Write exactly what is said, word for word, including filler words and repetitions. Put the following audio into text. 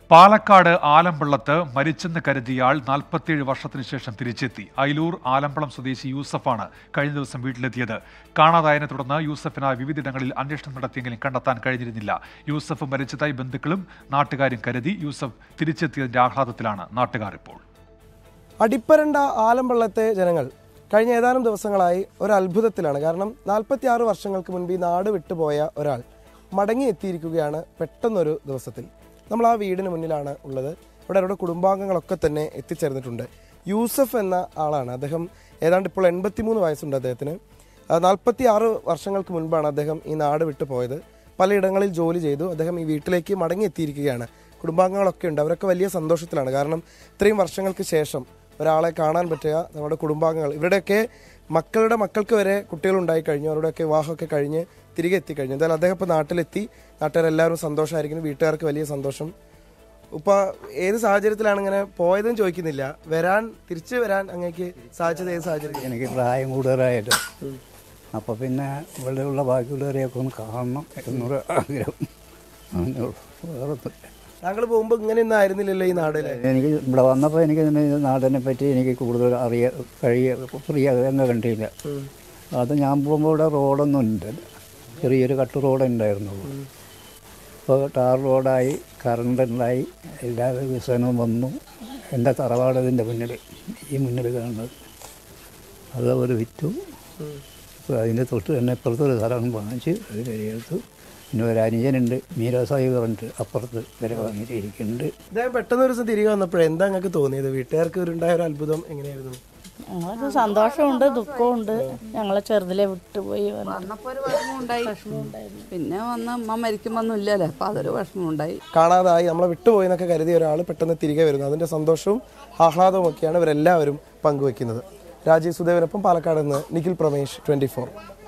പാലക്കാട് ആലമ്പളത്ത് മരിച്ചെന്ന് കരുതിയാൾ നാൽപ്പത്തിയേഴ് വർഷത്തിനു ശേഷം തിരിച്ചെത്തി. അയിലൂർ ആലമ്പളം സ്വദേശി യൂസഫാണ് കഴിഞ്ഞ ദിവസം വീട്ടിലെത്തിയത്. കാണാതായതിനെ തുടർന്ന് യൂസഫിനായി വിവിധയിടങ്ങളിൽ അന്വേഷണം നടത്തിയെങ്കിലും കണ്ടെത്താൻ കഴിഞ്ഞിരുന്നില്ല. യൂസഫ് മരിച്ചതായി ബന്ധുക്കളും നാട്ടുകാരും കരുതി. യൂസഫ് തിരിച്ചെത്തിയതിന്റെ ആഹ്ലാദത്തിലാണ് നാട്ടുകാർ ഇപ്പോൾ. അടിപ്പരണ്ട ആലമ്പള്ളത്തെ ജനങ്ങൾ കഴിഞ്ഞ ഏതാനും ദിവസങ്ങളായി ഒരു അത്ഭുതത്തിലാണ്. കാരണം നാൽപ്പത്തി ആറ് വർഷങ്ങൾക്ക് മുൻപ് ഈ നാട് വിട്ടുപോയ ഒരാൾ മടങ്ങിയെത്തിയിരിക്കുകയാണ് പെട്ടെന്നൊരു ദിവസത്തിൽ. നമ്മൾ ആ വീടിന് മുന്നിലാണ് ഉള്ളത്. ഇവിടെ അവരുടെ കുടുംബാംഗങ്ങളൊക്കെ തന്നെ എത്തിച്ചേർന്നിട്ടുണ്ട്. യൂസഫ് എന്ന ആളാണ്. അദ്ദേഹം ഏതാണ്ട് ഇപ്പോൾ എൺപത്തിമൂന്ന് വയസ്സുണ്ട് അദ്ദേഹത്തിന്. നാൽപ്പത്തി ആറ് വർഷങ്ങൾക്ക് മുൻപാണ് അദ്ദേഹം ഈ നാട് വിട്ടു പോയത്. പലയിടങ്ങളിൽ ജോലി ചെയ്തു. അദ്ദേഹം ഈ വീട്ടിലേക്ക് മടങ്ങിയെത്തിയിരിക്കുകയാണ്. കുടുംബാംഗങ്ങളൊക്കെ ഉണ്ട്. അവരൊക്കെ വലിയ സന്തോഷത്തിലാണ്. കാരണം ഇത്രയും വർഷങ്ങൾക്ക് ശേഷം ഒരാളെ കാണാൻ പറ്റുക നമ്മുടെ കുടുംബാംഗങ്ങൾ, ഇവരുടെയൊക്കെ മക്കളുടെ മക്കൾക്ക് വരെ കുട്ടികളുണ്ടായി കഴിഞ്ഞു. അവരുടെയൊക്കെ വിവാഹമൊക്കെ കഴിഞ്ഞ് തിരികെ എത്തിക്കഴിഞ്ഞു. എന്തായാലും അദ്ദേഹം ഇപ്പോൾ നാട്ടിലെത്തി. നാട്ടുകാരെല്ലാവരും സന്തോഷമായിരിക്കുന്നു. വീട്ടുകാർക്ക് വലിയ സന്തോഷം. ഇപ്പോൾ ഏത് സാഹചര്യത്തിലാണ് ഇങ്ങനെ പോയതെന്ന് ചോദിക്കുന്നില്ല, വരാൻ തിരിച്ചു വരാൻ അങ്ങേക്ക് സാധിച്ചത് ഏത് സാഹചര്യം? എനിക്ക് പ്രായം കൂടുതലായിട്ട്, അപ്പോൾ പിന്നെ ഇവിടെയുള്ള ബാക്കിയുള്ളവരെയൊക്കെ ഒന്ന് കാണണം എന്നൊരു ആഗ്രഹം. വേറെ താങ്കൾ പോകുമ്പോൾ ഇങ്ങനെയൊന്നും ആയിരുന്നില്ലല്ലോ ഈ നാടിൽ. എനിക്ക് ഇവിടെ വന്നപ്പോൾ എനിക്ക് നാടിനെ പറ്റി എനിക്ക് കൂടുതൽ അറിയാൻ കഴിയ പ്രിയങ്ങ കണ്ടില്ല. അത് ഞാൻ പോകുമ്പോൾ ഇവിടെ റോഡൊന്നും ഉണ്ട്, ചെറിയൊരു കട്ട് റോഡ് ഉണ്ടായിരുന്നുള്ളൂ. ഇപ്പോൾ ടാർ റോഡായി, കറണ്ട് ഉണ്ടായി, എല്ലാ വികസനവും വന്നു. എൻ്റെ തറവാട് ഇതിൻ്റെ മുന്നിൽ, ഈ മുന്നിൽ കാണുന്നത്, അത് അവർ വിറ്റു. അപ്പോൾ അതിൻ്റെ തൊട്ട് തന്നെ ഇപ്പുറത്തൊരു സ്ഥലം വാങ്ങിച്ച് അത് കഴിയെടുത്തു. പിന്നെ ഒരു അനുജനുണ്ട്, മീരാസായി പറഞ്ഞിട്ട് അപ്പുറത്ത് വരെ വാങ്ങിയിട്ടിരിക്കുന്നുണ്ട്. ഇദ്ദേഹം പെട്ടെന്ന് ഒരു ദിവസം തിരികെ വന്നപ്പോഴേ എന്താ നിങ്ങൾക്ക് തോന്നിയത്? വീട്ടുകാർക്ക് ഉണ്ടായ ഒരു അത്ഭുതം എങ്ങനെയായിരുന്നു? ഞങ്ങൾക്ക് സന്തോഷമുണ്ട്, ദുഃഖമുണ്ട്. ഞങ്ങളെ ചെറുതിലെ വിട്ടുപോയി വന്നപ്പോൾ ഒരു വിഷമമുണ്ടായി. പിന്നെ വന്ന് അമ്മ മരിക്കുമ്പൊന്നും ഇല്ലല്ലോ, അപ്പം അതൊരു വിഷമമുണ്ടായി. കാണാതായി നമ്മളെ വിട്ടുപോയി എന്നൊക്കെ കരുതിയ ഒരാൾ പെട്ടെന്ന് തിരികെ വരുന്നു. അതിൻ്റെ സന്തോഷവും ആഹ്ലാദവും ഒക്കെയാണ് ഇവരെല്ലാവരും പങ്കുവെക്കുന്നത്. രാജീവ് സുദേവനൊപ്പം പാലക്കാട് നിന്ന് നിഖിൽ പ്രമേഷ്, ട്വൻറ്റി ഫോർ.